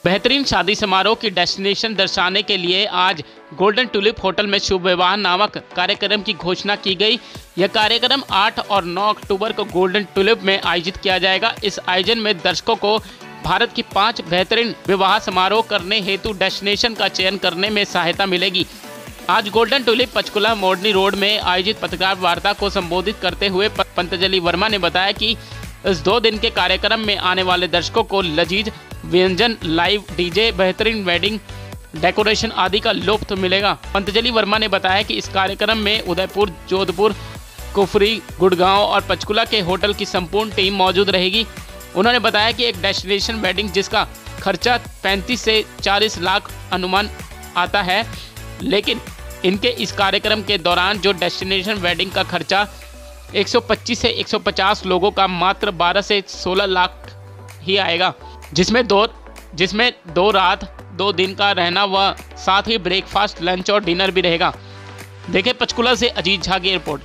बेहतरीन शादी समारोह की डेस्टिनेशन दर्शाने के लिए आज गोल्डन ट्यूलिप होटल में शुभ विवाह नामक कार्यक्रम की घोषणा की गई। यह कार्यक्रम 8 और 9 अक्टूबर को गोल्डन ट्यूलिप में आयोजित किया जाएगा। इस आयोजन में दर्शकों को भारत की 5 बेहतरीन विवाह समारोह करने हेतु डेस्टिनेशन का चयन करने में सहायता मिलेगी। आज golden tulip Panchkula Morni road में आयोजित पत्रकार वार्ता को संबोधित करते हुए पतंजलि वर्मा ने बताया कि इस 2 दिन के कार्यक्रम में आने वाले दर्शकों को लजीज व्यंजन, लाइव डीजे, बेहतरीन वेडिंग डेकोरेशन आदि का लुत्फ मिलेगा। पतंजलि वर्मा ने बताया कि इस कार्यक्रम में उदयपुर, जोधपुर, कुफरी, गुड़गांव और पंचकुला के होटल की संपूर्ण टीम मौजूद रहेगी। उन्होंने बताया कि एक डेस्टिनेशन वेडिंग जिसका खर्चा 35 से 40 लाख अनुमान आता है, लेकिन इनके इस कार्यक्रम के दौरान जो डेस्टिनेशन वेडिंग का खर्चा 125 से 150 लोगों का मात्र 12 से 16 लाख ही आएगा, जिसमें दो रात 2 दिन का रहना व साथ ही ब्रेकफास्ट, लंच और डिनर भी रहेगा। देखें पंचकुला से अजीत झा की रिपोर्ट।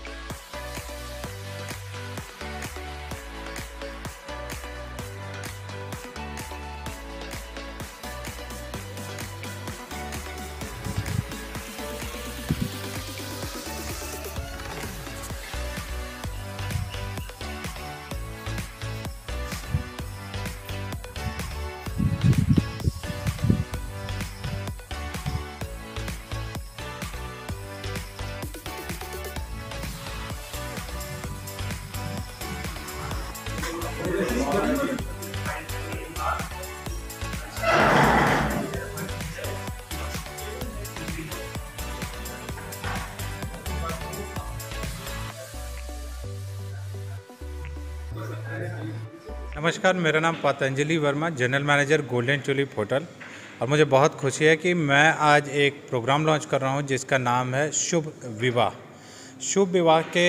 नमस्कार, मेरा नाम Patanjali Verma, general manager golden tulip hotel. और मुझे बहुत खुशी है कि मैं आज एक प्रोग्राम लॉन्च कर रहा हूं जिसका नाम है शुभ विवाह। शुभ विवाह के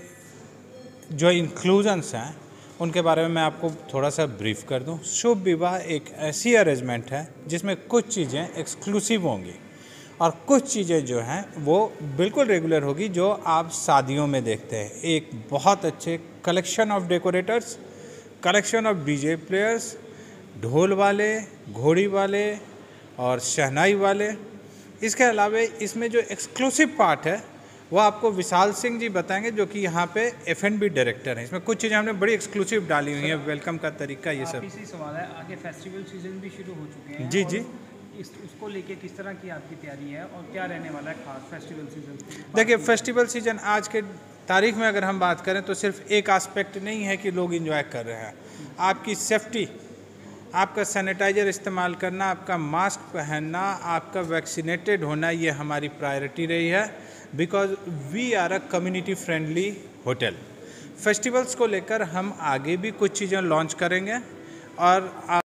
जो इंक्लूजन्स हैं उनके बारे में मैं आपको थोड़ा सा ब्रीफ कर दूं। शुभ विवाह एक ऐसी अरेंजमेंट है जिसमें कुछ चीज़ें एक्सक्लूसिव होंगी और कुछ चीज़ें जो हैं वो बिल्कुल रेगुलर होगी, जो आप शादियों में देखते हैं। एक बहुत अच्छे collection of decorators, collection of DJ players, ढोल वाले, घोड़ी वाले और शहनाई वाले। इसके अलावा इसमें जो एक्सक्लूसिव पार्ट है वो आपको विशाल सिंह जी बताएंगे, जो कि यहाँ पे F&B डायरेक्टर हैं। इसमें कुछ चीज़ें हमने बड़ी एक्सक्लूसिव डाली हुई हैं, वेलकम का तरीका, ये सब। इसी सवाल है, आगे फेस्टिवल सीजन भी शुरू हो चुके हैं। जी जी, उसको लेके किस तरह की आपकी तैयारी है और क्या रहने वाला है खास फेस्टिवल सीजन? देखिए, फेस्टिवल सीजन आज के तारीख में अगर हम बात करें तो सिर्फ एक एस्पेक्ट नहीं है कि लोग एंजॉय कर रहे हैं। आपकी सेफ्टी, आपका सैनिटाइज़र इस्तेमाल करना, आपका मास्क पहनना, आपका वैक्सीनेटेड होना, ये हमारी प्रायोरिटी रही है, because we are a community friendly hotel. Festivals को लेकर हम आगे भी कुछ चीज़ें लॉन्च करेंगे और